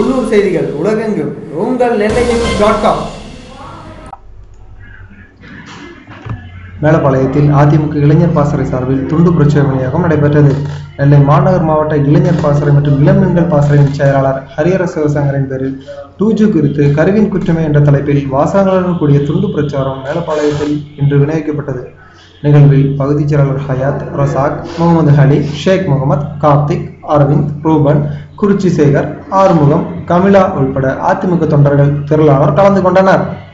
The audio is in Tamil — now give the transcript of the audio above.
உள்ளூர் செய்திகள் உலகெங்கும் உங்கள் nellainews.com. மேலப்பாளையத்தில் அதிமுக இளைஞர் பாசறை சார்பில் துண்டு பிரச்சுர விநியோகம் நடைபெற்றது. நெல்லை மாநகர் மாவட்ட இளைஞர் பாசறை மற்றும் இளம்பெண்கள் பாசறையின் செயலாளர் ஹரிஹர சிவசங்கரின் பேரில் 2G குறித்து கருவின் குற்றமே என்ற தலைப்பில் வாசகங்களுடன் கூடிய துண்டு பிரச்சாரம் மேலப்பாளையத்தில் இன்று விநியோகிக்கப்பட்டது. நிகழ்வில் பகுதிச் செயலாளர் ஹயாத், ரசாக், முகமது அலி, ஷேக் முகமது, கார்த்திக், அரவிந்த், ரூபன், குறிச்சி சேகர், ஆறுமுகம், கமிலா உள்பட அதிமுக தொண்டர்கள் திரளானோர் கலந்து கொண்டனர்.